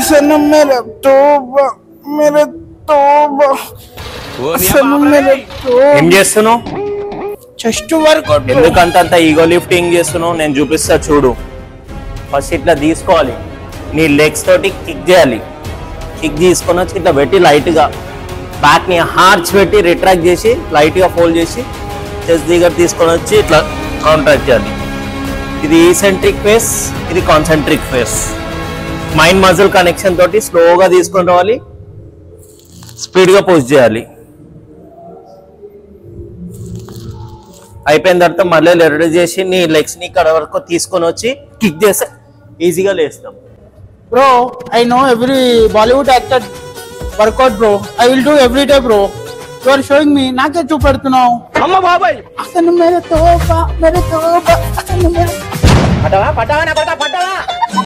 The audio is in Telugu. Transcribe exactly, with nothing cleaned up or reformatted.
అసలు మేరే తోబా మేరే తోబా అసలు మేరే తోబా. ఏం చేస్తున్నావు? Chest workout. ఎందుకంత అంత ఈగో లిఫ్టింగ్ చేస్తున్నావు? నేను చూపిస్తా చూడు. ఫస్ట్ ఇట్లా తీసుకోవాలి, నీ లెగ్స్ తోటి కిక్ చేయాలి. కిక్ తీసుకొని వచ్చి ఇట్లా పెట్టి లైట్గా బ్యాక్ని హార్చ్ పెట్టి రిట్రాక్ట్ చేసి లైట్గా ఫోల్డ్ చేసి చెస్ట్ దగ్గర తీసుకొని వచ్చి ఇట్లా కాంట్రాక్ట్ చేయాలి. ఇది ఈసెంట్రిక్ ఫేస్, ఇది concentric phase. Mind muscle connection తోటి స్లోగా తీసుకొని రావాలి, స్పీడ్గా పోస్ట్ చేయాలి. అయిపోయిన తర్వాత మళ్ళీ రెడీ చేసి నీ లెగ్స్ ని ఇక్కడ వరకు తీసుకొని వచ్చి కిక్ చేస్తే ఈజీగా లేస్తాం. Bro I know every Bollywood actor workout bro. I will do every day bro. You are showing me. నాకే చూపెడుతున్నావు. అమ్మ బాబాయ్ అసలు మేరే తోబా మేరే తోబా అసలు మేరే పటావా పటావా పటా పటావా